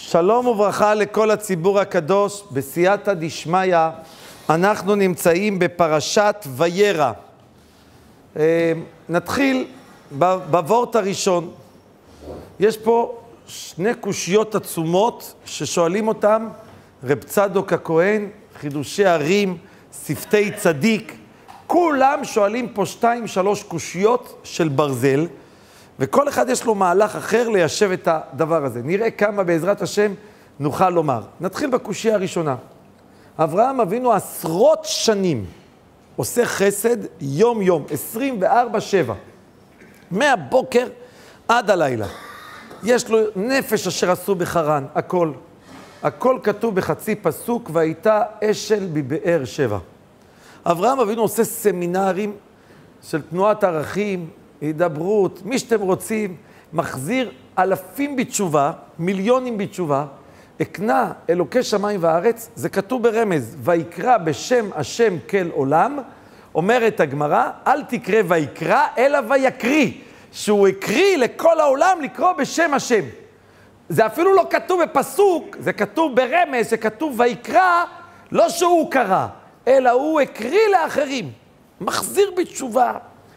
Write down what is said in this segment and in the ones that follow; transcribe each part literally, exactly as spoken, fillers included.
שלום וברכה לכל הציבור הקדוש. בסייעתא דשמיא אנחנו נמצאים בפרשת וירא. נתחיל בוורט הראשון. יש פה שני קושיות עצומות ששואלים אותם רב צדוק הכהן, חידושי הרים, שפתי צדיק. כולם שואלים פה שתיים שלוש קושיות של ברזל, וכל אחד יש לו מהלך אחר ליישב את הדבר הזה. נראה כמה בעזרת השם נוכל לומר. נתחיל בקושיה הראשונה. אברהם אבינו עשרות שנים עושה חסד יום יום, עשרים וארבע שבע. מהבוקר עד הלילה. יש לו נפש אשר עשו בחרן, הכל. הכל כתוב בחצי פסוק, והייתה אשל בבאר שבע. אברהם אבינו עושה סמינרים של תנועת ערכים, הידברות, מי שאתם רוצים, מחזיר אלפים בתשובה, מיליונים בתשובה, הקנה אלוקי שמיים וארץ, זה כתוב ברמז, ויקרא בשם השם כל עולם, אומרת הגמרא, אל תקרא ויקרא, אלא ויקריא, שהוא הקריא לכל העולם לקרוא בשם השם. זה אפילו לא כתוב בפסוק, זה כתוב ברמז, זה כתוב ויקרא, לא שהוא קרא, אלא הוא הקריא לאחרים, מחזיר בתשובה,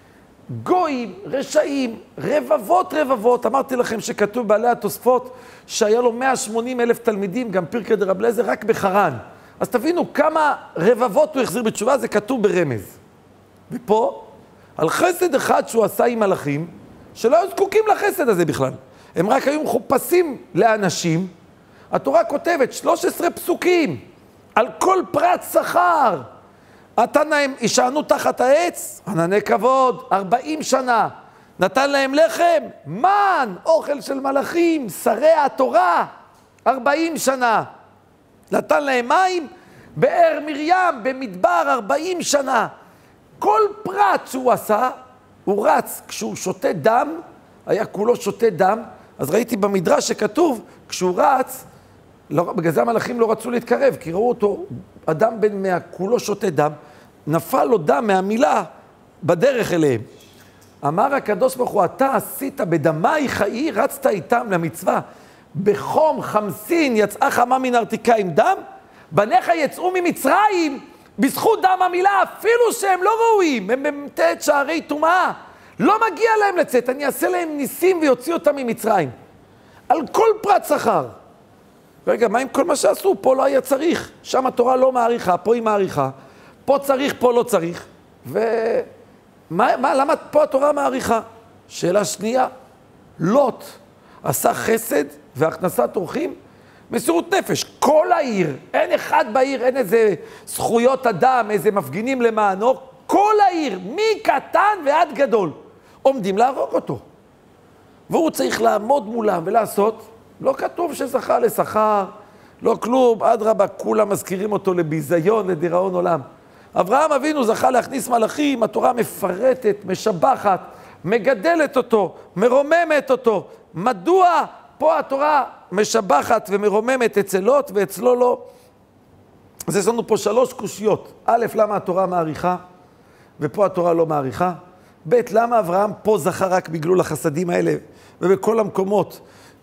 גויים, רשעים, רבבות רבבות. אמרתי לכם שכתוב בעלי התוספות שהיה לו מאה ושמונים אלף תלמידים, גם פרקי דרב אליעזר, רק בחרן. אז תבינו כמה רבבות הוא החזיר בתשובה, זה כתוב ברמז. ופה, על חסד אחד שהוא עשה עם מלאכים, שלא היו זקוקים לחסד הזה בכלל. הם רק היו מחופשים לאנשים. התורה כותבת שלושה עשר פסוקים, על כל פרט שכר. נתן להם, ישענו תחת העץ, ענני כבוד, ארבעים שנה. נתן להם לחם, מן, אוכל של מלאכים, שרי התורה, ארבעים שנה. נתן להם מים, באר מרים, במדבר, ארבעים שנה. כל פרט שהוא עשה, הוא רץ. כשהוא שותה דם, היה כולו שותה דם, אז ראיתי במדרש שכתוב, כשהוא רץ, לא, בגלל זה המלאכים לא רצו להתקרב, כי ראו אותו, אדם בן מאה, כולו שותה דם, נפל לו דם מהמילה בדרך אליהם. אמר הקדוש ברוך הוא, אתה עשית בדמי חיי, רצת איתם למצווה. בחום חמסין יצאה חמה מן ארתיקה עם דם, בניך יצאו ממצרים, בזכות דם המילה, אפילו שהם לא ראויים, הם במתת שערי טומאה. לא מגיע להם לצאת, אני אעשה להם ניסים ויוציא אותם ממצרים. על כל פרט שכר. רגע, מה עם כל מה שעשו? פה לא היה צריך. שם התורה לא מעריכה, פה היא מעריכה. פה צריך, פה לא צריך. ומה, מה, למה פה התורה מעריכה? שאלה שנייה, לוט עשה חסד והכנסת אורחים, מסירות נפש. כל העיר, אין אחד בעיר, אין איזה זכויות אדם, איזה מפגינים למענו. כל העיר, מקטן ועד גדול, עומדים להרוג אותו. והוא צריך לעמוד מולם ולעשות, לא כתוב שזכה לשכר, לא כלום, אדרבה, כולם מזכירים אותו לביזיון, לדיראון עולם. אברהם אבינו זכה להכניס מלאכים, התורה מפרטת, משבחת, מגדלת אותו, מרוממת אותו. מדוע פה התורה משבחת ומרוממת אצל לוט ואצלו לא? אז יש לנו פה שלוש קושיות. א', למה התורה מעריכה ופה התורה לא מעריכה? ב', למה אברהם פה זכה רק בגלול החסדים האלה ובכל המקומות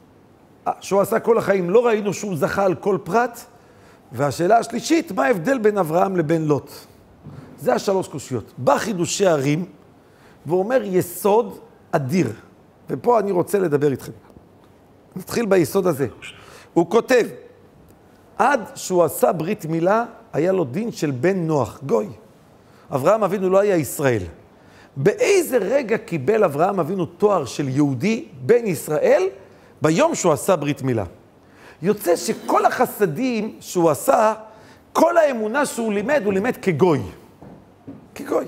שהוא עשה כל החיים, לא ראינו שהוא זכה על כל פרט? והשאלה השלישית, מה ההבדל בין אברהם לבין לוט? זה השלוש קושיות. בחידושי הרים, והוא אומר יסוד אדיר. ופה אני רוצה לדבר איתכם. נתחיל ביסוד הזה. הוא כותב, עד שהוא עשה ברית מילה, היה לו דין של בן נוח, גוי. אברהם אבינו לא היה ישראל. באיזה רגע קיבל אברהם אבינו תואר של יהודי, בן ישראל, ביום שהוא עשה ברית מילה? יוצא שכל החסדים שהוא עשה, כל האמונה שהוא לימד, הוא לימד כגוי. כגוי.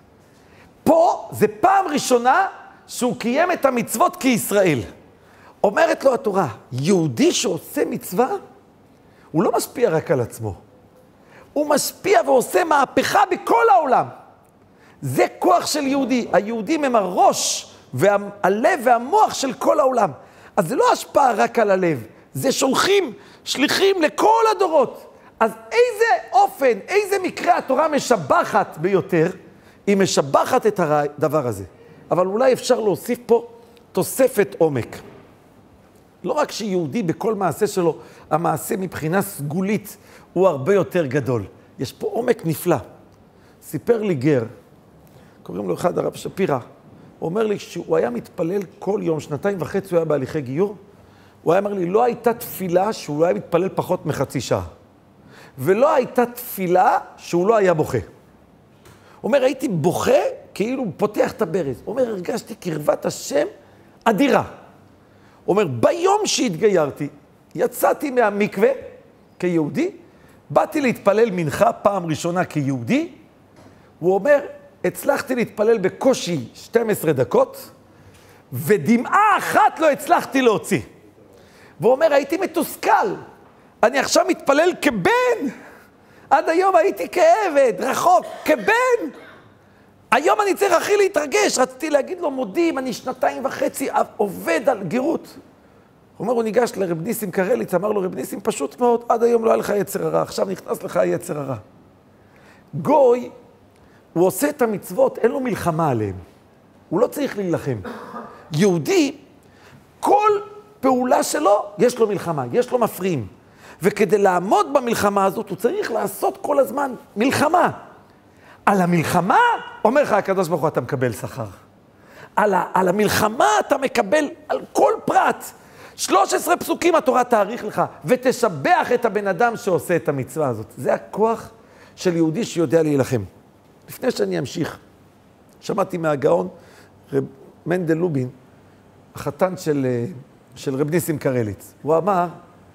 פה זה פעם ראשונה שהוא קיים את המצוות כישראל. אומרת לו התורה, יהודי שעושה מצווה, הוא לא משפיע רק על עצמו. הוא משפיע ועושה מהפכה בכל העולם. זה כוח של יהודי. היהודים הם הראש והלב והמוח של כל העולם. אז זה לא השפעה רק על הלב. זה שולחים, שליחים לכל הדורות. אז איזה אופן, איזה מקרה התורה משבחת ביותר, היא משבחת את הדבר הזה. אבל אולי אפשר להוסיף פה תוספת עומק. לא רק שיהודי בכל מעשה שלו, המעשה מבחינה סגולית הוא הרבה יותר גדול. יש פה עומק נפלא. סיפר לי גר, קוראים לו אחד הרב שפירא, הוא אומר לי שהוא היה מתפלל כל יום, שנתיים וחצי הוא היה בהליכי גיור, הוא היה אומר לי, לא הייתה תפילה שהוא לא היה מתפלל פחות מחצי שעה. ולא הייתה תפילה שהוא לא היה בוכה. הוא אומר, הייתי בוכה כאילו פותח את הברז. הוא אומר, הרגשתי קרבת השם אדירה. הוא אומר, ביום שהתגיירתי, יצאתי מהמקווה כיהודי, באתי להתפלל מנחה פעם ראשונה כיהודי, הוא אומר, הצלחתי להתפלל בקושי שתים עשרה דקות, ודמעה אחת לא הצלחתי להוציא. והוא אומר, הייתי מתוסכל, אני עכשיו מתפלל כבן, עד היום הייתי כעבד, רחוק, כבן. היום אני צריך הכי להתרגש, רציתי להגיד לו, מודים, אני שנתיים וחצי עובד על גירות. הוא אומר, הוא ניגש לרב ניסים קרליץ, אמר לו, רב ניסים פשוט מאוד, עד היום לא היה לך יצר הרע, עכשיו נכנס לך היצר הרע. גוי, הוא עושה את המצוות, אין לו מלחמה עליהם. הוא לא צריך להילחם. יהודי, כל פעולה שלו, יש לו מלחמה, יש לו מפריעים. וכדי לעמוד במלחמה הזאת, הוא צריך לעשות כל הזמן מלחמה. על המלחמה, אומר לך הקדוש ברוך הוא, אתה מקבל שכר. על, ה, על המלחמה אתה מקבל, על כל פרט. שלוש עשרה פסוקים התורה תאריך לך, ותשבח את הבן אדם שעושה את המצווה הזאת. זה הכוח של יהודי שיודע להילחם. לפני שאני אמשיך, שמעתי מהגאון, רב מנדל לובין, החתן של, של רב ניסים קרליץ. הוא אמר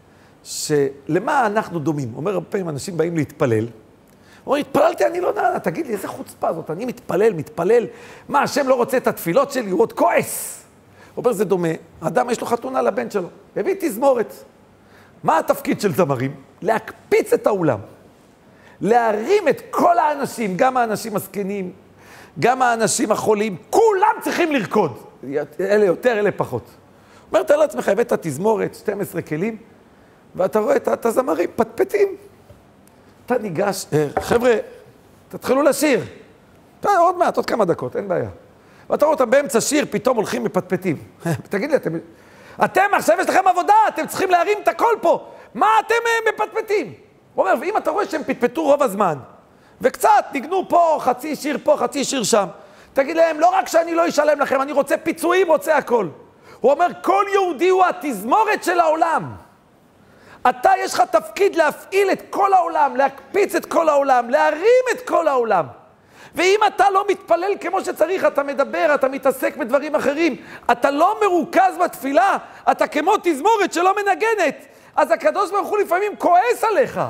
שלמה אנחנו דומים? הוא אומר, הרבה פעמים אנשים באים להתפלל, הוא אומר, התפללתי, אני לא נענה, תגיד לי, איזה חוצפה זאת, אני מתפלל, מתפלל, מה, השם לא רוצה את התפילות שלי, הוא עוד כועס. הוא אומר, זה דומה, אדם יש לו חתונה לבן שלו, הביא תזמורת. מה התפקיד של זמרים? להקפיץ את האולם. להרים את כל האנשים, גם האנשים הזקנים, גם האנשים החולים, כולם צריכים לרקוד. אלה יותר, אלה פחות. אומר, תאר לעצמך, הבאת תזמורת, שתים עשרה כלים, ואתה רואה את הזמרים, פטפטים. אתה ניגש, חבר'ה, תתחילו לשיר. עוד מעט, עוד כמה דקות, אין בעיה. ואתה רואה אותם באמצע שיר, פתאום הולכים מפטפטים. תגיד לי, אתם... אתם עכשיו יש לכם עבודה, אתם צריכים להרים את הכל פה. מה אתם מפטפטים? הוא אומר, ואם אתה רואה שהם פטפטו רוב הזמן, וקצת ניגנו פה, חצי שיר פה, חצי שיר שם, תגיד להם, לא רק שאני לא אשלם לכם, אני רוצה פיצויים, רוצה הכל. הוא אומר, כל יהודי הוא התזמורת של העולם. אתה יש לך תפקיד להפעיל את כל העולם, להקפיץ את כל העולם, להרים את כל העולם. ואם אתה לא מתפלל כמו שצריך, אתה מדבר, אתה מתעסק בדברים אחרים, אתה לא מרוכז בתפילה, אתה כמו תזמורת שלא מנגנת, אז הקדוש ברוך הוא לפעמים כועס עליך.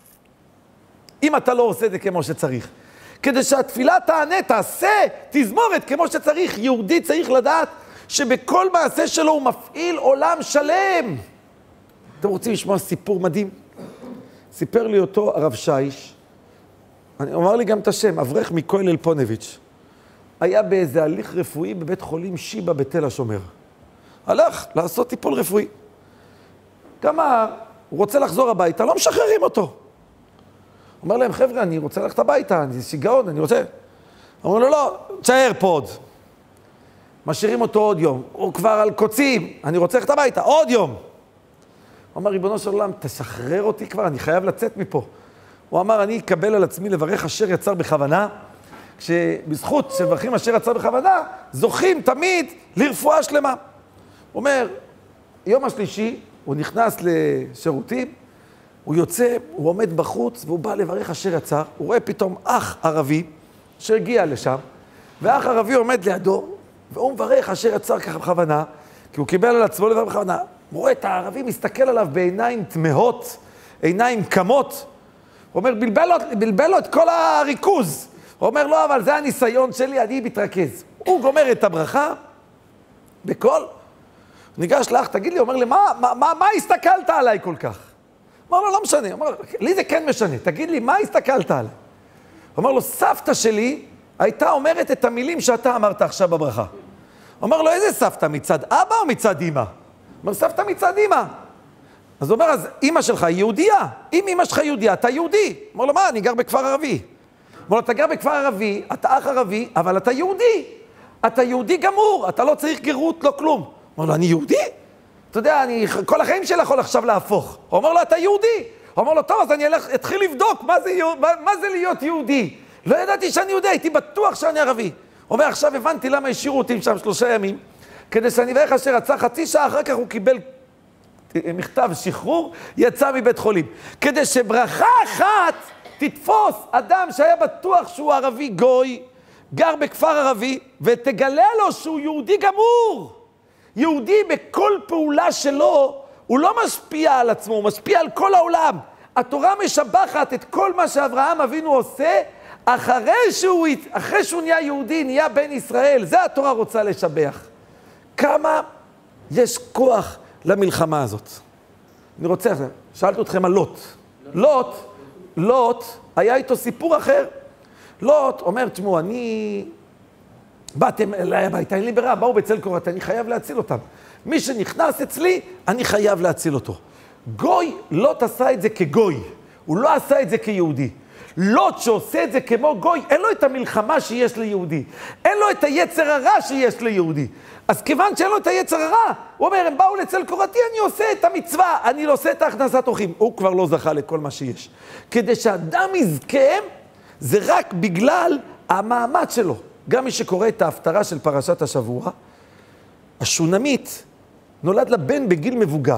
אם אתה לא עושה את זה כמו שצריך. כדי שהתפילה תענה, תעשה תזמורת כמו שצריך. יהודי צריך לדעת שבכל מעשה שלו הוא מפעיל עולם שלם. אתם רוצים לשמוע סיפור מדהים? סיפר לי אותו הרב שיש, אני אומר לי גם את השם, אברך מכולל פונביץ'. היה באיזה הליך רפואי בבית חולים שיבא בתל השומר. הלך לעשות טיפול רפואי. כמה הוא רוצה לחזור הביתה, לא משחררים אותו. אומר להם, חבר'ה, אני רוצה ללכת הביתה, אני שיגעון, אני רוצה... אמרו לו, לא, תשאר פה עוד. משאירים אותו עוד יום, הוא כבר על קוצים, אני רוצה ללכת הביתה, עוד יום. הוא אמר, ריבונו של עולם, תשחרר אותי כבר, אני חייב לצאת מפה. הוא אמר, אני אקבל על עצמי לברך אשר יצר בכוונה, כשבזכות שבחים אשר יצר בכוונה, זוכים תמיד לרפואה שלמה. הוא אומר, יום השלישי, הוא נכנס לשירותים, הוא יוצא, הוא עומד בחוץ, והוא בא לברך אשר יצר, הוא רואה פתאום אח ערבי שהגיע לשם, ואח ערבי עומד לידו, והוא מברך אשר יצר ככה בכוונה, כי הוא קיבל על עצמו לברך בכוונה. הוא רואה את הערבי, מסתכל עליו בעיניים תמהות, עיניים קמות, הוא אומר, בלבל לו, בלבל לו את כל הריכוז. הוא אומר, לא, אבל זה הניסיון שלי, אני מתרכז. הוא גומר את הברכה, בכל, ניגש לאח, תגיד לי, הוא אומר לי, מה, מה, מה, מה הסתכלת עליי כל כך? הוא אומר לו, לא משנה. הוא אומר, לי זה כן משנה, תגיד לי, מה הסתכלת עליי? הוא אומר לו, סבתא שלי הייתה אומרת את המילים שאתה אמרת עכשיו בברכה. הוא אומר לו, איזה סבתא, מצד אבא או מצד אמא? הוא אומר, סבתא מצד אמא. אז הוא אומר, אז אמא שלך היא יהודייה. אם אמא שלך יהודייה, אתה יהודי. הוא אומר לו, מה, אני גר בכפר ערבי. הוא אומר לו, אתה גר בכפר ערבי, אתה אח ערבי, אבל אתה יהודי. אתה יהודי גמור, אתה לא צריך גרות, לא כלום. הוא אומר לו, אני יהודי? אתה יודע, אני כל החיים שלי יכול עכשיו להפוך. הוא אומר לו, אתה יהודי. הוא אומר לו, טוב, אז אני אלך, אתחיל לבדוק מה זה, מה, מה זה להיות יהודי. לא ידעתי שאני יהודי, הייתי בטוח שאני ערבי. הוא אומר, עכשיו הבנתי למה השאירו אותי שם שלושה ימים, כדי שאני אברך אשר רצה חצי שעה, אחר כך הוא קיבל מכתב שחרור, יצא מבית חולים. כדי שברכה אחת תתפוס אדם שהיה בטוח שהוא ערבי גוי, גר בכפר ערבי, ותגלה לו שהוא יהודי גמור. יהודי בכל פעולה שלו, הוא לא משפיע על עצמו, הוא משפיע על כל העולם. התורה משבחת את כל מה שאברהם אבינו עושה, אחרי שהוא, אחרי שהוא נהיה יהודי, נהיה בן ישראל. זה התורה רוצה לשבח. כמה יש כוח למלחמה הזאת. אני רוצה, שאלת אתכם על לוט. לוט, לוט, היה איתו סיפור אחר. לוט אומר, תשמעו, אני... באתם אליי הביתה, אין לי ברירה, באו בצל קורת, אני חייב להציל אותם. מי שנכנס אצלי, אני חייב להציל אותו. גוי, לוט עשה את זה כגוי. הוא לא עשה את זה כיהודי. לוט שעושה את זה כמו גוי, אין לו את המלחמה שיש ליהודי. אין לו את היצר הרע שיש ליהודי. אז כיוון שאין לו את היצר הרע, הוא אומר, הם באו לצל קורתי, אני עושה את המצווה, אני לא עושה את ההכנסת אורחים. הוא כבר לא זכה לכל מה שיש. כדי שאדם יזכה, זה רק בגלל המעמד שלו. גם מי שקורא את ההפטרה של פרשת השבוע, השונמית נולד לבן בגיל מבוגר.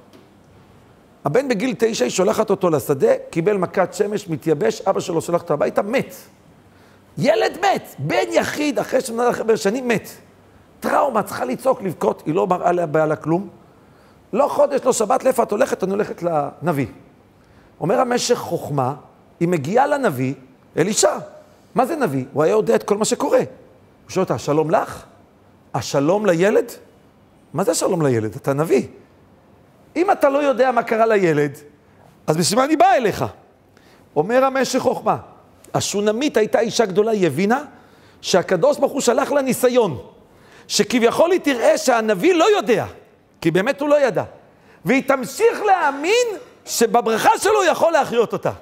הבן בגיל תשע, היא שולחת אותו לשדה, קיבל מכת שמש, מתייבש, אבא שלו שולח אותו הביתה, מת. ילד מת, בן יחיד, אחרי שנולד אחרי שנים, מת. טראומה, צריכה לצעוק, לבכות, היא לא מראה לה בעלה כלום. לא חודש, לא שבת, לאיפה את הולכת? אני הולכת לנביא. אומר המשך חוכמה, היא מגיעה לנביא, אלישע. מה זה נביא? הוא היה יודע את כל מה שקורה. הוא שואל אותה, שלום לך? השלום לילד? מה זה שלום לילד? אתה נביא. אם אתה לא יודע מה קרה לילד, אז בשביל מה אני בא אליך? אומר המשך חוכמה, השונמית הייתה אישה גדולה, היא הבינה שהקדוש ברוך הוא שלח לה ניסיון, שכביכול היא תראה שהנביא לא יודע, כי באמת הוא לא ידע, והיא תמשיך להאמין שבברכה שלו יכול להחיות אותה.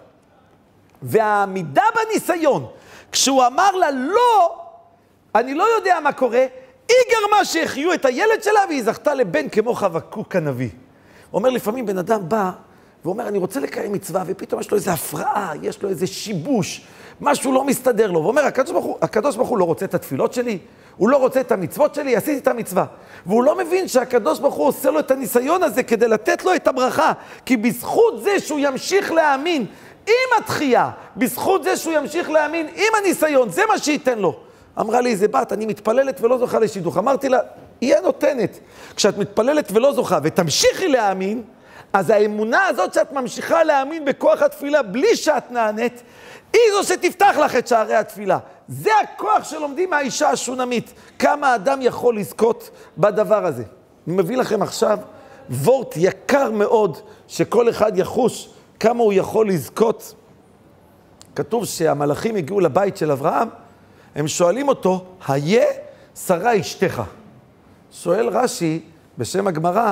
והעמידה בניסיון, כשהוא אמר לה לא, אני לא יודע מה קורה, היא גרמה שהחיו את הילד שלה, והיא זכתה לבן כמו חבקוק הנביא. הוא אומר, לפעמים בן אדם בא, ואומר, אני רוצה לקיים מצווה, ופתאום יש לו איזו הפרעה, יש לו איזה שיבוש, משהו לא מסתדר לו. ואומר, הקדוש ברוך הוא, הקדוש ברוך הוא לא רוצה את התפילות שלי, הוא לא רוצה את המצוות שלי, עשיתי את המצווה. והוא לא מבין שהקדוש ברוך הוא עושה לו את הניסיון הזה, כדי לתת לו את הברכה, כי בזכות זה שהוא ימשיך להאמין, עם התחייה, בזכות זה שהוא ימשיך להאמין, עם הניסיון, זה מה שייתן לו. אמרה לי, איזה בת, אני מתפללת ולא זוכה לשידוך. אמרתי לה, היא נותנת. כשאת מתפללת ולא זוכה ותמשיכי להאמין, אז האמונה הזאת שאת ממשיכה להאמין בכוח התפילה, בלי שאת נענית, היא זו שתפתח לך את שערי התפילה. זה הכוח שלומדים מהאישה השונמית. כמה אדם יכול לזכות בדבר הזה. אני מביא לכם עכשיו וורט יקר מאוד, שכל אחד יחוש כמה הוא יכול לזכות. כתוב שהמלאכים הגיעו לבית של אברהם, הם שואלים אותו, היה שרה אשתך? שואל רש"י, בשם הגמרא,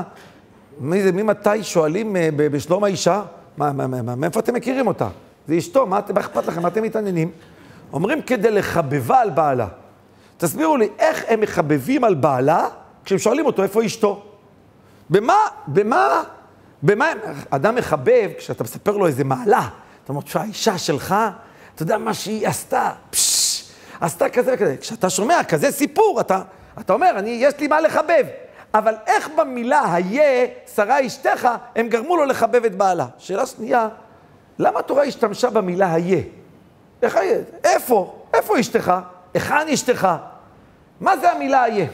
ממתי שואלים בשלום האישה? מה, מה, מה, מאיפה אתם מכירים אותה? זה אשתו, מה אכפת לכם? מה אתם מתעניינים? אומרים כדי לחבבה על בעלה. תסבירו לי, איך הם מחבבים על בעלה, כשהם שואלים אותו איפה אשתו? במה, במה, במה, אדם מחבב, כשאתה מספר לו איזה מעלה, אתה אומר, שהאישה שלך, אתה יודע מה שהיא עשתה, פשש, עשתה כזה וכזה. כשאתה שומע כזה סיפור, אתה, אתה אומר, אני, יש לי מה לחבב. אבל איך במילה היה, שרה אשתך, הם גרמו לו לחבב את בעלה? שאלה שנייה, למה התורה השתמשה במילה היה? איך היה? איפה? איפה אשתך? היכן אשתך? מה זה המילה היה?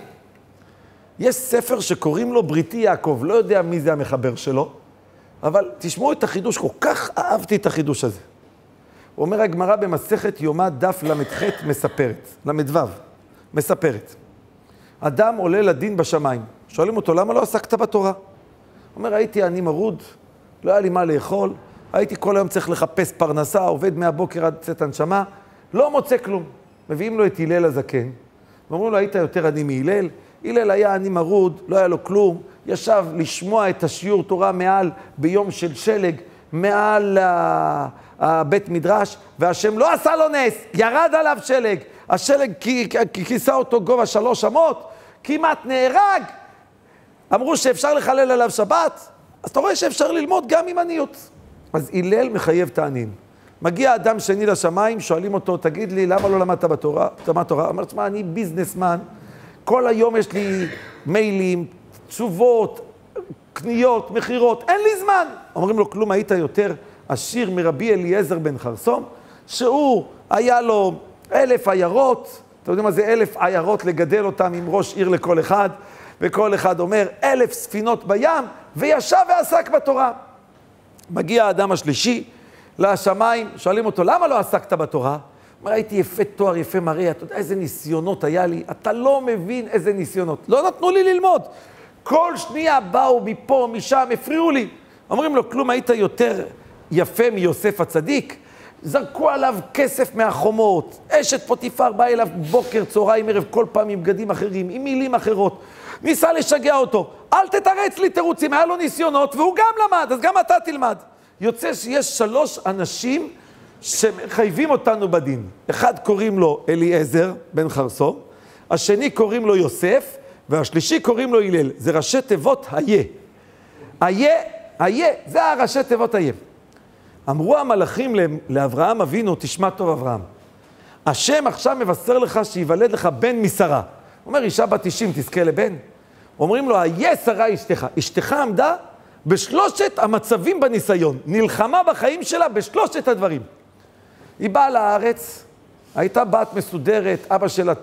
יש ספר שקוראים לו בריתי יעקב, לא יודע מי זה המחבר שלו, אבל תשמעו את החידוש, כל כך אהבתי את החידוש הזה. הוא אומר, הגמרא במסכת יומא דף למ"ח מספרת, למ"ו, מספרת. אדם עולה לדין בשמיים, שואלים אותו, למה לא עסקת בתורה? הוא אומר, הייתי אני מרוד, לא היה לי מה לאכול, הייתי כל היום צריך לחפש פרנסה, עובד מהבוקר עד צאת הנשמה, לא מוצא כלום. מביאים לו את הלל הזקן, ואומרים לו, היית יותר עני מהלל, הלל היה עני מרוד, לא היה לו כלום, ישב לשמוע את השיעור תורה מעל ביום של שלג, מעל הבית מדרש, והשם לא עשה לו נס, ירד עליו שלג, השלג כיסה אותו גובה שלוש אמות, כמעט נהרג, אמרו שאפשר לחלל עליו שבת, אז אתה רואה שאפשר ללמוד גם עם עניות. אז הלל מחייב תענין. מגיע אדם שני לשמיים, שואלים אותו, תגיד לי, למה לא למדת בתורה? למדת תורה? אומר, תשמע, אני ביזנסמן, כל היום יש לי מיילים, תשובות, קניות, מחירות, אין לי זמן. אומרים לו, כלום, היית יותר עשיר מרבי אליעזר בן חרסום, שהוא היה לו אלף עיירות, אתם יודעים מה זה אלף עיירות לגדל אותם עם ראש עיר לכל אחד, וכל אחד אומר אלף ספינות בים, וישב ועסק בתורה. מגיע האדם השלישי לשמיים, שואלים אותו, למה לא עסקת בתורה? אומר, הייתי יפה תואר, יפה מראה, אתה יודע איזה ניסיונות היה לי, אתה לא מבין איזה ניסיונות. לא נתנו לי ללמוד. כל שנייה באו מפה, משם, הפריעו לי. אומרים לו, כלום, היית יותר יפה מיוסף הצדיק? זרקו עליו כסף מהחומות, אשת פוטיפר בא אליו בוקר, צהריים, ערב, כל פעם עם בגדים אחרים, עם מילים אחרות. ניסה לשגע אותו, אל תתרץ לי תירוצים, היה לו ניסיונות, והוא גם למד, אז גם אתה תלמד. יוצא שיש שלוש אנשים שמחייבים אותנו בדין. אחד קוראים לו אליעזר בן חרסום, השני קוראים לו יוסף, והשלישי קוראים לו הלל. זה ראשי תיבות היה. היה, היה, זה הראשי תיבות היה. אמרו המלאכים לאברהם אבינו, תשמע טוב אברהם, השם עכשיו מבשר לך שיוולד לך בן משרה. הוא אומר, אישה בת תשעים תזכה לבן. אומרים לו, היה שרה אשתך. אשתך עמדה בשלושת המצבים בניסיון. נלחמה בחיים שלה בשלושת הדברים. היא באה לארץ, הייתה בת מסודרת, אבא שלה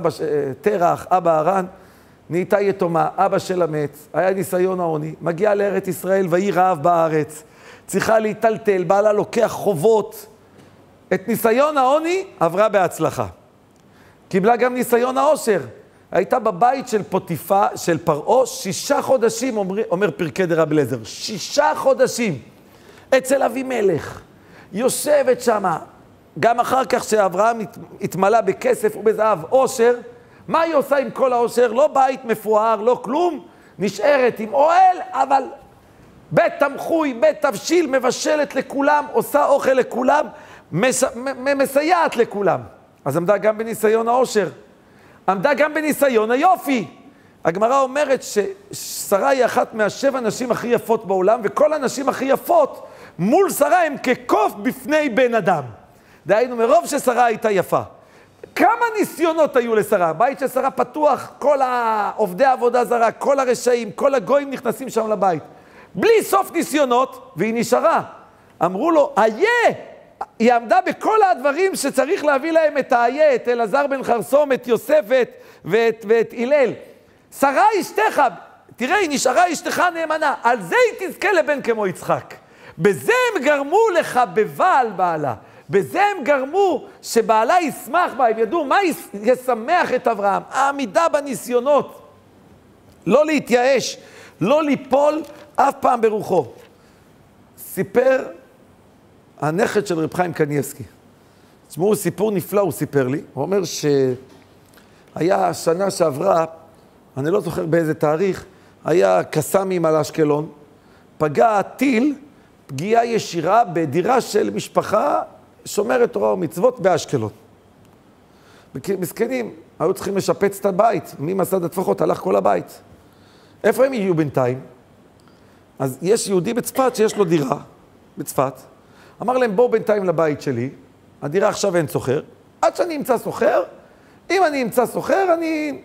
תרח, אבא הרן, נהייתה יתומה, אבא שלה מת, היה ניסיון העוני, מגיעה לארץ ישראל והיא רעב בארץ, צריכה להיטלטל, בעלה לוקח חובות. את ניסיון העוני עברה בהצלחה. קיבלה גם ניסיון העושר. הייתה בבית של פוטיפה, של פרעה, שישה חודשים, אומר, אומר פרקי דרבי אליעזר, שישה חודשים, אצל אבימלך, יושבת שמה, גם אחר כך שאברהם התמלא בכסף ובזהב עושר, מה היא עושה עם כל העושר? לא בית מפואר, לא כלום, נשארת עם אוהל, אבל בית תמחוי, בית תבשיל, מבשלת לכולם, עושה אוכל לכולם, מס... מסייעת לכולם. אז עמדה גם בניסיון העושר. עמדה גם בניסיון היופי. הגמרא אומרת ששרה היא אחת מהשבע נשים הכי יפות בעולם, וכל הנשים הכי יפות מול שרה הם כקוף בפני בן אדם. דהיינו, מרוב ששרה הייתה יפה. כמה ניסיונות היו לשרה? הבית של שרה פתוח, כל העובדי העבודה זרה, כל הרשעים, כל הגויים נכנסים שם לבית. בלי סוף ניסיונות, והיא נשארה. אמרו לו, היה! היא עמדה בכל הדברים שצריך להביא להם את האיה, את אלעזר בן חרסום, את יוסף ואת, ואת הלל. שרה אשתך, תראה, היא נשארה אשתך נאמנה, על זה היא תזכה לבן כמו יצחק. בזה הם גרמו לחבבה על בעלה. בזה הם גרמו שבעלה ישמח בה, הם ידעו מה ישמח את אברהם. העמידה בניסיונות, לא להתייאש, לא ליפול אף פעם ברוחו. סיפר הנכד של רב חיים קניאבסקי. תשמעו, סיפור נפלא הוא סיפר לי. הוא אומר שהיה שנה שעברה, אני לא זוכר באיזה תאריך, היה קסאמים על אשקלון, פגע טיל, פגיעה ישירה בדירה של משפחה שומרת תורה ומצוות באשקלון. מסכנים, היו צריכים לשפץ את הבית, ממסד הטפחות הלך כל הבית. איפה הם יהיו בינתיים? אז יש יהודי בצפת שיש לו דירה, בצפת, אמר להם, בואו בינתיים לבית שלי, הדירה עכשיו אין סוחר, עד שאני אמצא סוחר, אם אני אמצא סוחר, אני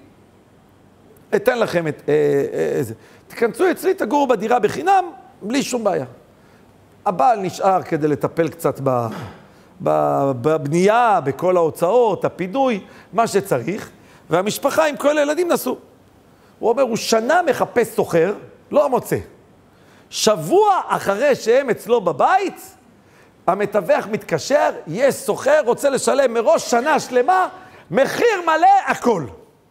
אתן לכם את איזה. תכנסו אצלי, תגורו בדירה בחינם, בלי שום בעיה. הבעל נשאר כדי לטפל קצת ב, ב, בבנייה, בכל ההוצאות, הפינוי, מה שצריך, והמשפחה עם כל הילדים נסעו. הוא אומר, הוא שנה מחפש סוחר, לא מוצא. שבוע אחרי שהם אצלו בבית, המתווך מתקשר, יש סוחר, רוצה לשלם מראש שנה שלמה, מחיר מלא, הכל.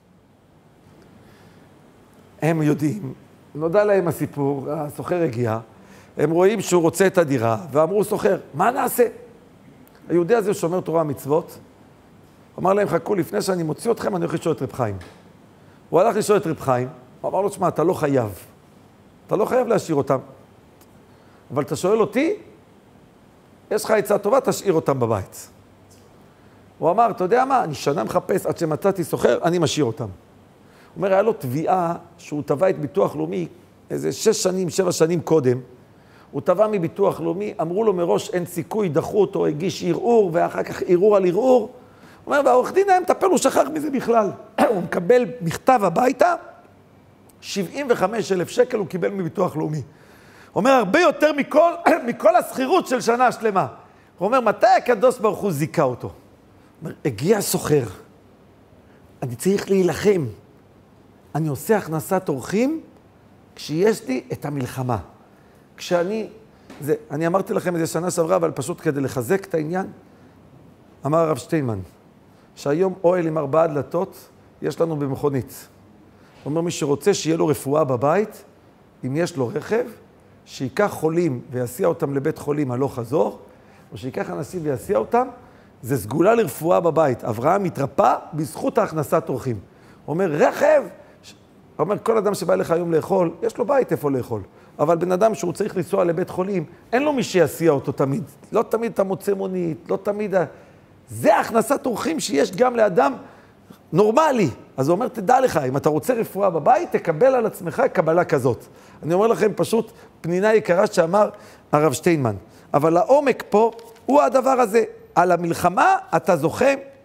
הם יודעים, נודע להם הסיפור, הסוחר הגיע, הם רואים שהוא רוצה את הדירה, ואמרו סוחר, מה נעשה? היהודי הזה שומר תורה מצוות, אמר להם, חכו, לפני שאני מוציא אתכם, אני הולך לשאול את רב חיים. הוא הלך לשאול את רב חיים, הוא אמר לו, תשמע, אתה לא חייב. אתה לא חייב להשאיר אותם. אבל אתה שואל אותי, יש לך עצה טובה, תשאיר אותם בבית. הוא אמר, אתה יודע מה, אני שנה מחפש, עד שמצאתי סוחר, אני משאיר אותם. אומר, היה לו תביעה שהוא תבע את ביטוח לאומי איזה שש שנים, שבע שנים קודם. הוא תבע מביטוח לאומי, אמרו לו מראש אין סיכוי, דחו אותו, הגיש ערעור, ואחר כך ערעור על ערעור. הוא אומר, והעורך דין היה מטפל, הוא שכח מזה בכלל. הוא מקבל מכתב הביתה, שבעים וחמישה אלף שקל הוא קיבל מביטוח לאומי. הוא אומר, הרבה יותר מכל, מכל הסחירות של שנה שלמה. הוא אומר, מתי הקדוש ברוך הוא זיקה אותו? הוא אומר, הגיע סוחר, אני צריך להילחם. אני עושה הכנסת אורחים כשיש לי את המלחמה. כשאני, זה, אני אמרתי לכם איזה שנה שעברה, אבל פשוט כדי לחזק את העניין, אמר הרב שטיינמן, שהיום אוהל עם ארבעה דלתות, יש לנו במכונית. הוא אומר, מי שרוצה שיהיה לו רפואה בבית, אם יש לו רכב, שיקח חולים ויסיע אותם לבית חולים הלוך חזור, או שיקח אנשים ויסיע אותם, זה סגולה לרפואה בבית. אברהם מתרפא בזכות ההכנסת אורחים. הוא אומר, רכב, הוא אומר, כל אדם שבא לך היום לאכול, יש לו בית איפה לאכול. אבל בן אדם שהוא צריך לנסוע לבית חולים, אין לו מי שיסיע אותו תמיד. לא תמיד אתה מוצא מונית, לא תמיד... זה הכנסת אורחים שיש גם לאדם נורמלי. אז הוא אומר, תדע לך, אם אתה רוצה רפואה בבית, תקבל על עצמך קבלה כזאת. אני אומר לכם פשוט פנינה יקרה שאמר הרב שטיינמן. אבל העומק פה הוא הדבר הזה. על המלחמה אתה זוכה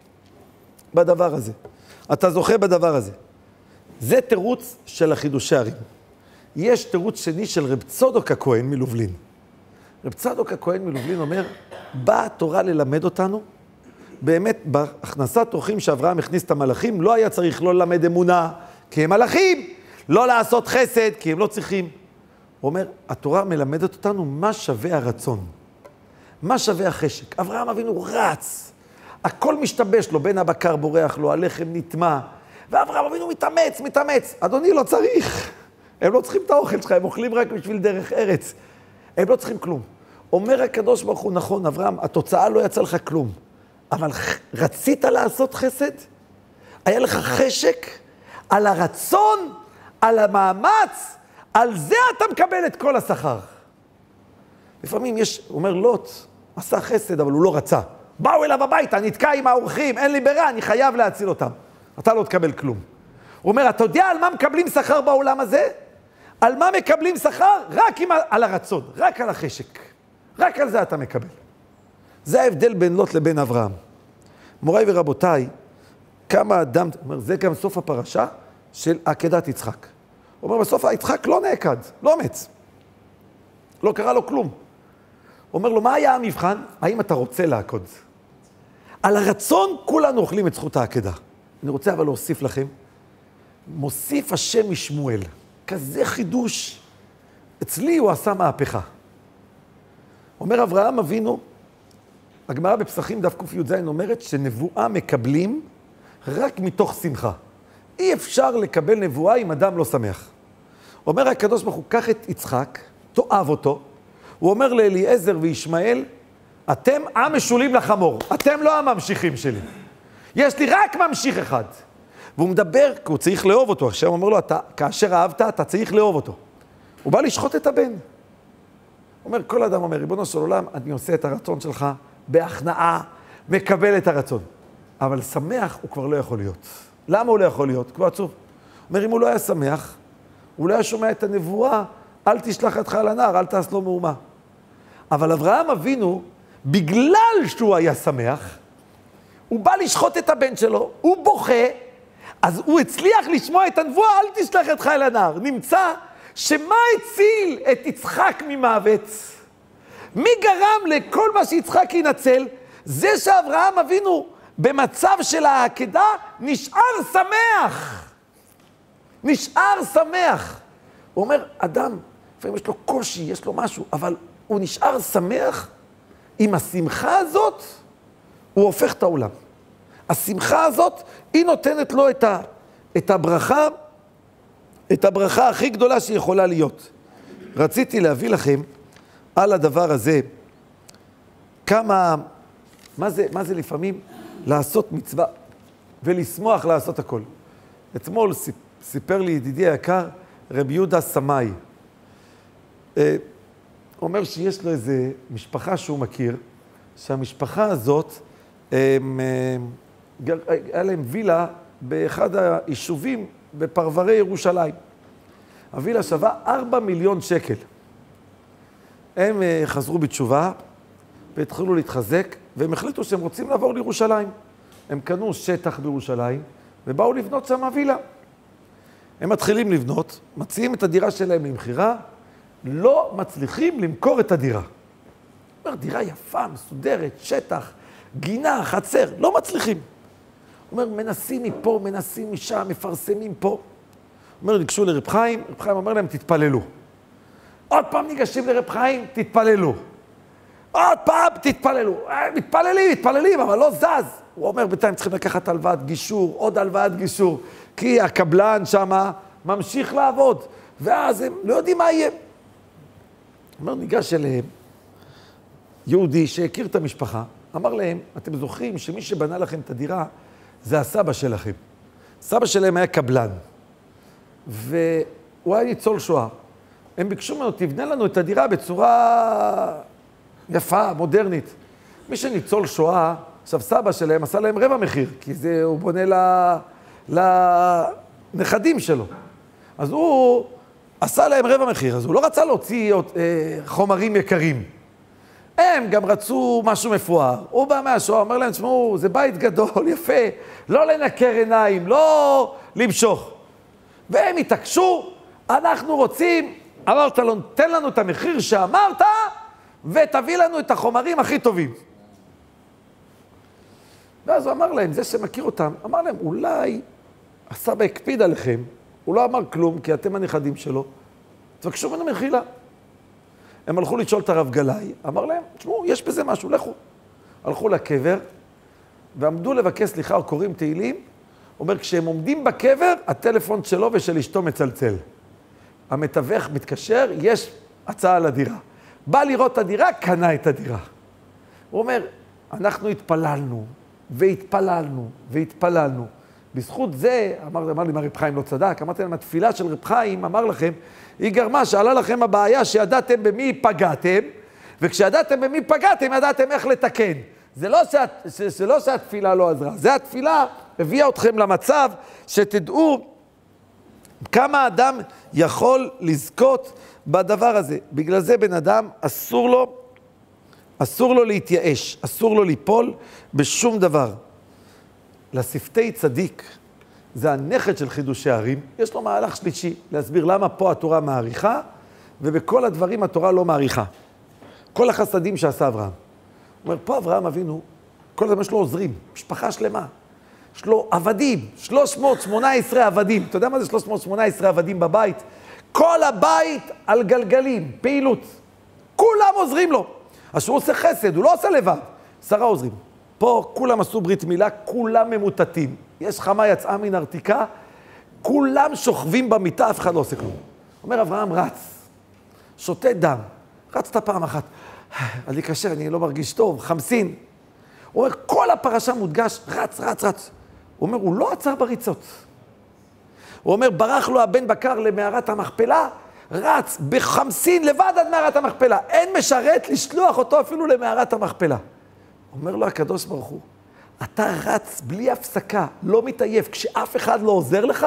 בדבר הזה. אתה זוכה בדבר הזה. זה תירוץ של החידושי ערים. יש תירוץ שני של רב צדוק הכהן מלובלין. רב צדוק הכהן מלובלין אומר, באה התורה ללמד אותנו, באמת בהכנסת אורחים שאברהם הכניס את המלאכים, לא היה צריך לא ללמד אמונה, כי הם מלאכים, לא לעשות חסד, כי הם לא צריכים. הוא אומר, התורה מלמדת אותנו מה שווה הרצון, מה שווה החשק. אברהם אבינו רץ, הכל משתבש לו, בין הבקר בורח לו, הלחם נטמע, ואברהם אבינו מתאמץ, מתאמץ. אדוני, לא צריך. הם לא צריכים את האוכל שלך, הם אוכלים רק בשביל דרך ארץ. הם לא צריכים כלום. אומר הקדוש ברוך הוא, נכון, אברהם, התוצאה לא יצא לך כלום. אבל רצית לעשות חסד? היה לך חשק על הרצון, על המאמץ, על זה אתה מקבל את כל השכר. לפעמים יש, הוא אומר, לוט, עשה חסד, אבל הוא לא רצה. באו אליו הביתה, נתקע עם האורחים, אין לי ברירה, אני חייב להציל אותם. אתה לא תקבל כלום. הוא אומר, אתה יודע על מה מקבלים שכר בעולם הזה? על מה מקבלים שכר? רק עם, על הרצון, רק על החשק. רק על זה אתה מקבל. זה ההבדל בין לוט לבין אברהם. מוריי ורבותיי, כמה אדם, אומר, זה גם סוף הפרשה של עקדת יצחק. הוא אומר, בסוף יצחק לא נעקד, לא אמץ. לא קרה לו כלום. הוא אומר לו, מה היה המבחן? האם אתה רוצה לעקוד? על הרצון כולנו אוכלים את זכות העקדה. אני רוצה אבל להוסיף לכם, מוסיף השם משמואל, כזה חידוש. אצלי הוא עשה מהפכה. אומר אברהם אבינו, הגמרא בפסחים דף ק"ז אומרת שנבואה מקבלים רק מתוך שמחה. אי אפשר לקבל נבואה אם אדם לא שמח. אומר הקדוש ברוך הוא, קח את יצחק, תאהב אותו, הוא אומר לאליעזר וישמעאל, אתם עם משולים לחמור, אתם לא הממשיכים שלי. יש לי רק ממשיך אחד. והוא מדבר, כי הוא צריך לאהוב אותו. עכשיו הוא אומר לו, אתה, כאשר אהבת, אתה צריך לאהוב אותו. הוא בא לשחוט את הבן. הוא אומר, כל אדם אומר, ריבונו של עולם, אני עושה את הרצון שלך בהכנעה, מקבל את הרצון. אבל שמח הוא כבר לא יכול להיות. למה הוא לא יכול להיות? כבר עצוב. הוא אומר, אם הוא לא היה שמח, הוא לא היה שומע את הנבואה, אל תשלח ידך על הנער, אל תעש לו מהומה. אבל אברהם אבינו, בגלל שהוא היה שמח, הוא בא לשחוט את הבן שלו, הוא בוכה, אז הוא הצליח לשמוע את הנבואה, אל תשלח ידך על הנער. נמצא שמה הציל את יצחק ממוות? מי גרם לכל מה שיצחק ינצל? זה שאברהם אבינו במצב של העקדה נשאר שמח. נשאר שמח. הוא אומר, אדם, לפעמים יש לו קושי, יש לו משהו, אבל הוא נשאר שמח. עם השמחה הזאת, הוא הופך את העולם. השמחה הזאת, היא נותנת לו את, ה, את הברכה, את הברכה הכי גדולה שיכולה להיות. רציתי להביא לכם על הדבר הזה, כמה, מה זה, מה זה לפעמים לעשות מצווה ולשמוח לעשות הכל. אתמול סיפר לי ידידי היקר, רבי יהודה סמאי. אה, אומר שיש לו איזה משפחה שהוא מכיר, שהמשפחה הזאת, הם, היה להם וילה באחד היישובים בפרברי ירושלים. הווילה שווה ארבע מיליון שקל. הם uh, חזרו בתשובה, והתחילו להתחזק, והם החליטו שהם רוצים לעבור לירושלים. הם קנו שטח בירושלים, ובאו לבנות שם הווילה. הם מתחילים לבנות, מציעים את הדירה שלהם למחירה, לא מצליחים למכור את הדירה. אומר, דירה יפה, מסודרת, שטח, גינה, חצר, לא מצליחים. אומר, מנסים מפה, מנסים משם, מפרסמים פה. אומר, ניגשו לרב חיים, רב חיים אומר להם, תתפללו. עוד פעם ניגשים לרב חיים, תתפללו. עוד פעם, תתפללו. מתפללים, מתפללים, אבל לא זז. הוא אומר, בינתיים צריכים לקחת הלוואת גישור, עוד הלוואת גישור, כי הקבלן שם ממשיך לעבוד, ואז הם לא יודעים מה יהיה. אומר, ניגש אליהם, יהודי שהכיר את המשפחה, אמר להם, אתם זוכרים שמי שבנה לכם את הדירה, זה הסבא שלכם. סבא שלהם היה קבלן, והוא היה ניצול שואה. הם ביקשו ממנו, תבנה לנו את הדירה בצורה יפה, מודרנית. מי שניצול שואה, עכשיו סבא שלהם עשה להם רבע מחיר, כי זה, הוא בונה ל, לנכדים שלו. אז הוא עשה להם רבע מחיר, אז הוא לא רצה להוציא אה, חומרים יקרים. הם גם רצו משהו מפואר. הוא בא מהשואה, אומר להם, תשמעו, זה בית גדול, יפה, לא לנקר עיניים, לא למשוך. והם התעקשו, אנחנו רוצים, אמרת לו, תן לנו את המחיר שאמרת, ותביא לנו את החומרים הכי טובים. ואז הוא אמר להם, זה שמכיר אותם, אמר להם, אולי הסבא הקפיד עליכם, הוא לא אמר כלום, כי אתם הנכדים שלו, תבקשו ממנו מחילה. הם הלכו לשאול את הרב גלאי, אמר להם, תשמעו, יש בזה משהו, לכו. הלכו לקבר, ועמדו לבקש סליחה או קוראים תהילים, אומר, כשהם עומדים בקבר, הטלפון שלו ושל אשתו מצלצל. המתווך מתקשר, יש הצעה על הדירה. בא לראות את הדירה, קנה את הדירה. הוא אומר, אנחנו התפללנו, והתפללנו, והתפללנו. בזכות זה, אמר, אמר לי, מה רב חיים לא צדק? אמרתי להם, התפילה של רב חיים, אמר לכם, היא גרמה שעלה לכם הבעיה שידעתם במי פגעתם, וכשידעתם במי פגעתם, ידעתם איך לתקן. זה לא, שה, זה לא שהתפילה לא עזרה, זה התפילה הביאה אתכם למצב שתדעו כמה אדם יכול לזכות בדבר הזה. בגלל זה בן אדם אסור לו, אסור לו להתייאש, אסור לו ליפול בשום דבר. לשפתי צדיק, זה הנכד של חידושי ערים, יש לו מהלך שלישי, להסביר למה פה התורה מעריכה, ובכל הדברים התורה לא מעריכה. כל החסדים שעשה אברהם. הוא אומר, פה אברהם אבינו, כל הזמן יש לו עוזרים, משפחה שלמה. יש לו עבדים, שלוש מאות שמונה עשרה עבדים. אתה יודע מה זה שלוש מאות שמונה עשרה עבדים בבית? כל הבית על גלגלים, פעילות. כולם עוזרים לו. אז הוא עושה חסד, הוא לא עושה לבד. עשרה עוזרים. פה כולם עשו ברית מילה, כולם ממוטטים. יש חמה יצאה מן ארתיקה, כולם שוכבים במיטה, אף אחד לא עושה כלום. אומר אברהם, רץ, שותה דם, רצת פעם אחת, אני קשר, אני לא מרגיש טוב, חמסין. הוא אומר, כל הפרשה מודגש, רץ, רץ, רץ. הוא אומר, הוא לא עצר בריצות. הוא אומר, ברח לו הבן בקר למערת המכפלה, רץ בחמסין לבד עד מערת המכפלה. אין משרת לשלוח אותו אפילו למערת המכפלה. אומר לו הקדוש ברוך הוא, אתה רץ בלי הפסקה, לא מתעייף, כשאף אחד לא עוזר לך,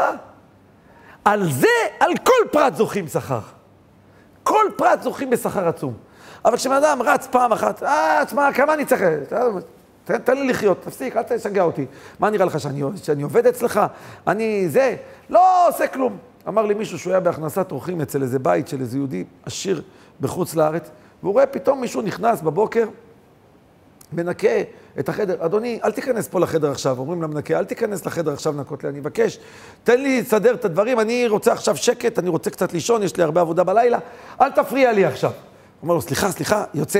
על זה, על כל פרט זוכים שכר. כל פרט זוכים בשכר עצום. אבל כשאדם רץ פעם אחת, אה, תשמע, כמה אני צריך? תן, תן לי לחיות, תפסיק, אל תשגע אותי. מה נראה לך, שאני, שאני עובד אצלך? אני זה, לא עושה כלום. אמר לי מישהו שהוא היה בהכנסת אורחים אצל איזה בית של איזה יהודי עשיר בחוץ לארץ, והוא רואה פתאום מישהו נכנס בבוקר, מנקה את החדר. אדוני, אל תיכנס פה לחדר עכשיו. אומרים למנקה, אל תיכנס לחדר עכשיו נקות לי. אני מבקש, תן לי לסדר את הדברים. אני רוצה עכשיו שקט, אני רוצה קצת לישון, יש לי הרבה עבודה בלילה. אל תפריע לי עכשיו. אומר לו, סליחה, סליחה, יוצא.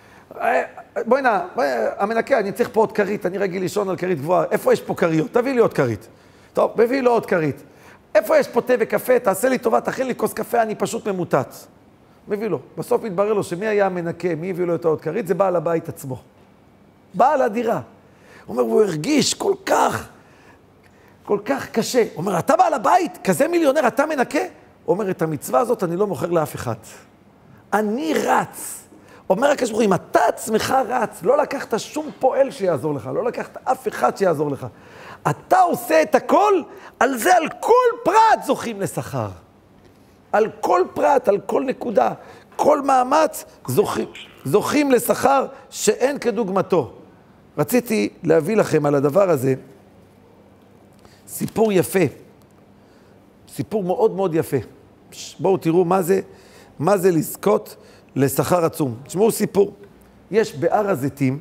בואי נע, בואי, המנקה, אני צריך פה עוד קרית. אני רגיל לישון על קרית גבוהה. איפה יש פה קריות? תביא לי עוד קרית. טוב, מביא לו עוד קרית. איפה יש פה תה וקפה? תעשה לי טובה, תכין לי כוס קפה, אני פשוט ממוטט. מביא לו. בסוף מתברר לו שמי היה המנקה, מי הביא לו את העוד קרית? זה בעל הבית עצמו. בעל הדירה. הוא אומר, הוא הרגיש כל כך, כל כך קשה. הוא אומר, אתה בעל הבית, כזה מיליונר, אתה מנקה? הוא אומר, את המצווה הזאת אני לא מוכר לאף אחד. אני רץ. אומר הקדוש ברוך הוא, אם אתה עצמך רץ, לא לקחת שום פועל שיעזור לך, לא לקחת אף אחד שיעזור לך. אתה עושה את הכל, על זה, על כל פרט זוכים לשכר. על כל פרט, על כל נקודה, כל מאמץ זוכים, זוכים לשכר שאין כדוגמתו. רציתי להביא לכם על הדבר הזה סיפור יפה, סיפור מאוד מאוד יפה. בואו תראו מה זה, מה זה לזכות לשכר עצום. תשמעו סיפור. יש בהר הזיתים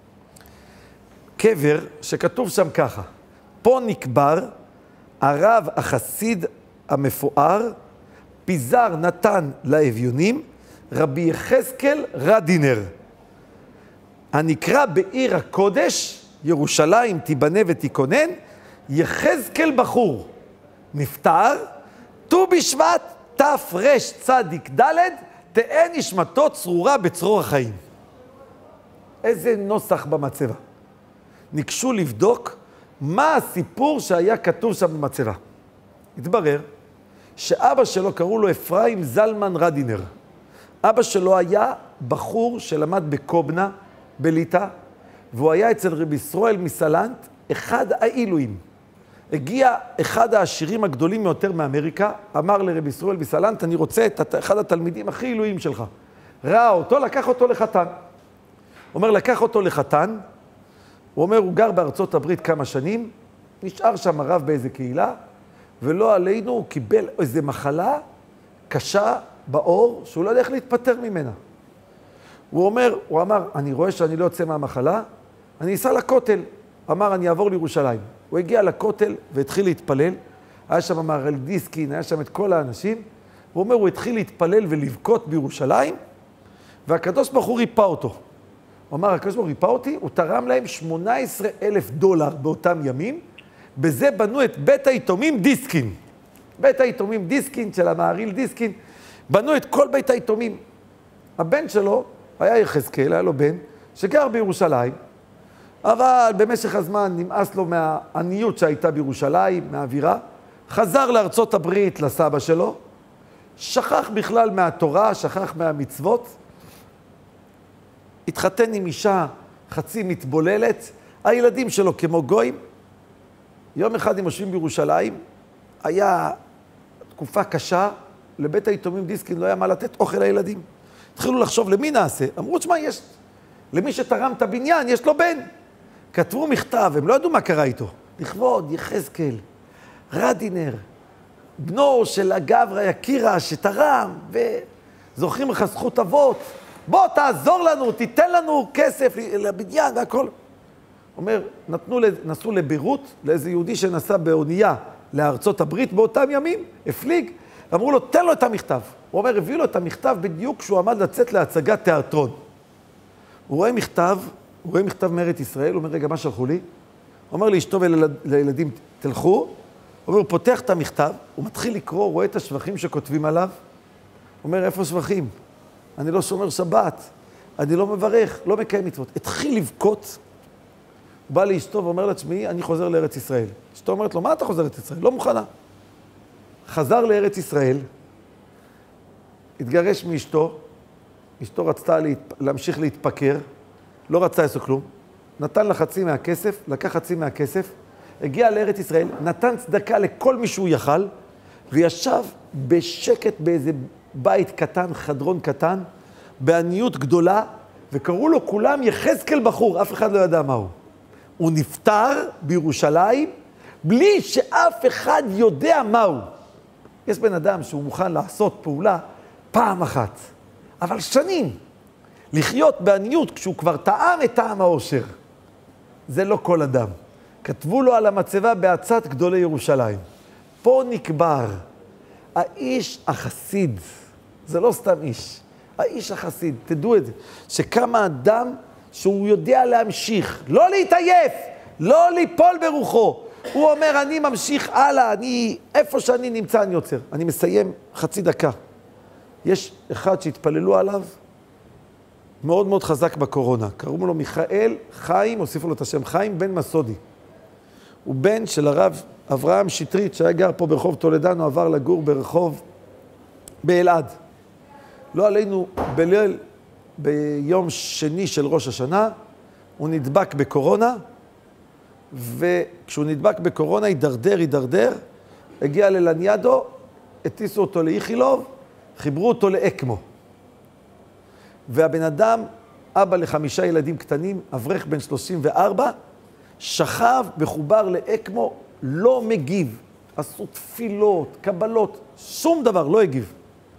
קבר שכתוב שם ככה, פה נקבר הרב החסיד המפואר, פיזר נתן לאביונים, רבי יחזקאל רדינר, הנקרא בעיר הקודש, ירושלים תיבנה ותיכונן, יחזקאל בחור, נפטר, ט"ו בשבט תר"ש צדיק ד' תהא נשמתו צרורה בצרור החיים. איזה נוסח במצבה. ניגשו לבדוק מה הסיפור שהיה כתוב שם במצבה. התברר שאבא שלו קראו לו אפרים זלמן רדינר. אבא שלו היה בחור שלמד בקובנה, בליטא, והוא היה אצל רבי ישראל מסלנט, אחד העילויים. הגיע אחד העשירים הגדולים יותר מאמריקה, אמר לרבי ישראל מסלנט, אני רוצה את אחד התלמידים הכי עילויים שלך. ראה אותו, לקח אותו לחתן. הוא אומר, לקח אותו לחתן, הוא אומר, הוא גר בארצות הברית כמה שנים, נשאר שם הרב באיזה קהילה, ולא עלינו, הוא קיבל איזו מחלה קשה באור, שהוא לא יודע איך להתפטר ממנה. הוא אומר, הוא אמר, אני רואה שאני לא יוצא מהמחלה, אני אסע לכותל. אמר, אני אעבור לירושלים. הוא הגיע לכותל והתחיל להתפלל, היה שם מהר"ל דיסקין, היה שם את כל האנשים, הוא אומר, הוא התחיל להתפלל ולבכות בירושלים, והקדוש ברוך הוא ריפא אותו. הוא אמר, הקדוש ברוך הוא ריפא אותי, הוא תרם להם שמונה עשרה אלף דולר באותם ימים, בזה בנו את בית היתומים דיסקין. בית היתומים דיסקין של המהר"ל דיסקין, בנו את כל בית היתומים. הבן שלו היה יחזקאל, היה לו בן, שגר בירושלים, אבל במשך הזמן נמאס לו מהעניות שהייתה בירושלים, מהאווירה, חזר לארצות הברית לסבא שלו, שכח בכלל מהתורה, שכח מהמצוות, התחתן עם אישה חצי מתבוללת, הילדים שלו כמו גויים. יום אחד הם יושבים בירושלים, היה תקופה קשה, לבית היתומים דיסקין לא היה מה לתת אוכל לילדים. התחילו לחשוב למי נעשה, אמרו, תשמע, יש, למי שתרם את הבניין, יש לו בן. כתבו מכתב, הם לא ידעו מה קרה איתו. לכבוד יחזקאל, רדינר, בנו של הגברא יקירה שתרם, וזוכרים לך זכות אבות, בוא תעזור לנו, תיתן לנו כסף לבניין והכל. אומר, נתנו, נסו לבירות לאיזה יהודי שנסע באונייה לארצות הברית באותם ימים, הפליג, אמרו לו, תן לו את המכתב. הוא אומר, הביא לו את המכתב בדיוק כשהוא עמד לצאת להצגת תיאטרון. הוא רואה מכתב, הוא רואה מכתב מארץ ישראל, הוא אומר, רגע, מה שלחו לי? הוא אומר לאשתו ולילדים, תלכו. הוא אומר, הוא פותח את המכתב, הוא מתחיל לקרוא, הוא רואה את השבחים שכותבים עליו. הוא אומר, איפה שבחים? אני לא שומר שבת, אני לא מברך, לא מקיים מצוות. התחיל לבכות, הוא בא לאשתו ואומר לה, תשמעי, אני חוזר לארץ ישראל. אשתו אומרת לו, מה אתה חוזר לארץ ישראל? לא מוכנה. חזר לארץ ישראל, התגרש מאשתו, אשתו רצתה להת... להמשיך להתפקר, לא רצה לעשות כלום, נתן לה חצי מהכסף, לקח חצי מהכסף, הגיע לארץ ישראל, נתן צדקה לכל מי שהוא יכל, וישב בשקט באיזה בית קטן, חדרון קטן, בעניות גדולה, וקראו לו כולם יחזקאל בחור, אף אחד לא ידע מהו. הוא נפטר בירושלים, בלי שאף אחד יודע מהו. יש בן אדם שהוא מוכן לעשות פעולה פעם אחת, אבל שנים, לחיות בעניות כשהוא כבר טעם את טעם האושר. זה לא כל אדם. כתבו לו על המצבה בעצת גדולי ירושלים. פה נקבר האיש החסיד, זה לא סתם איש, האיש החסיד, תדעו את זה, שכמה אדם שהוא יודע להמשיך, לא להתעייף, לא ליפול ברוחו. הוא אומר, אני ממשיך הלאה, אני, איפה שאני נמצא אני יוצר. אני מסיים חצי דקה. יש אחד שהתפללו עליו, מאוד מאוד חזק בקורונה. קראו לו מיכאל חיים, הוסיפו לו את השם חיים, בן מסודי. הוא בן של הרב אברהם שטרית, שהיה גר פה ברחוב תולדנו, עבר לגור ברחוב באלעד. לא עלינו, בליל ביום שני של ראש השנה, הוא נדבק בקורונה, וכשהוא נדבק בקורונה, הידרדר, הידרדר, הגיע ללניאדו, הטיסו אותו לאיכילוב, חיברו אותו לאקמו. והבן אדם, אבא לחמישה ילדים קטנים, אברך בן שלושים וארבע, שכב מחובר לאקמו, לא מגיב. עשו תפילות, קבלות, שום דבר, לא הגיב.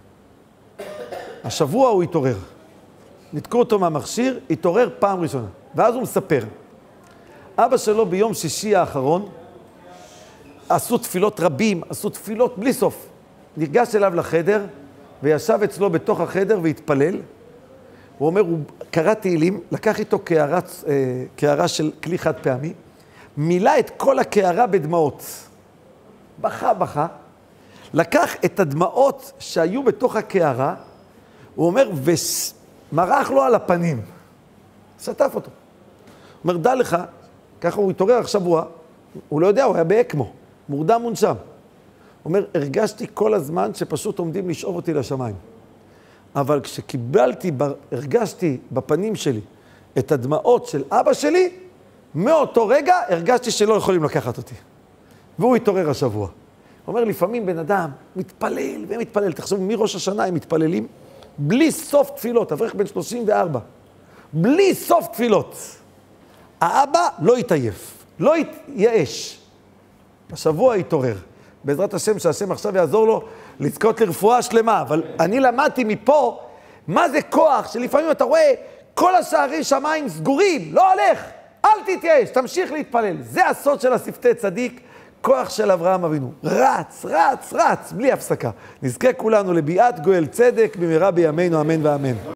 השבוע הוא התעורר. נתקו אותו מהמכשיר, התעורר פעם ראשונה. ואז הוא מספר. אבא שלו ביום שישי האחרון, עשו תפילות רבים, עשו תפילות בלי סוף. נרגש אליו לחדר, וישב אצלו בתוך החדר והתפלל. הוא אומר, הוא קרא תהילים, לקח איתו קערה, קערה של כלי חד פעמי, מילא את כל הקערה בדמעות. בכה, בכה. לקח את הדמעות שהיו בתוך הקערה, הוא אומר, ומרח לו על הפנים. שטף אותו. הוא אומר, דע לך, ככה הוא התעורר עכשיו שבוע, הוא לא יודע, הוא היה באקמו, מורדם מונשם. הוא אומר, הרגשתי כל הזמן שפשוט עומדים לשאוב אותי לשמיים. אבל כשקיבלתי, הרגשתי בפנים שלי את הדמעות של אבא שלי, מאותו רגע הרגשתי שלא יכולים לקחת אותי. והוא התעורר השבוע. הוא אומר, לפעמים בן אדם מתפלל ומתפלל. תחשבו, מראש השנה הם מתפללים, בלי סוף תפילות, אברך בן שלושים וארבע. בלי סוף תפילות. האבא לא התעייף, לא התייאש. השבוע התעורר. בעזרת השם, שהשם עכשיו יעזור לו לזכות לרפואה שלמה. אבל אני למדתי מפה, מה זה כוח שלפעמים אתה רואה כל השערי שמיים סגורים, לא הולך, אל תתייאש, תמשיך להתפלל. זה הסוד של השפתי צדיק, כוח של אברהם אבינו. רץ, רץ, רץ, בלי הפסקה. נזכה כולנו לביאת גואל צדק במהרה בימינו, אמן ואמן.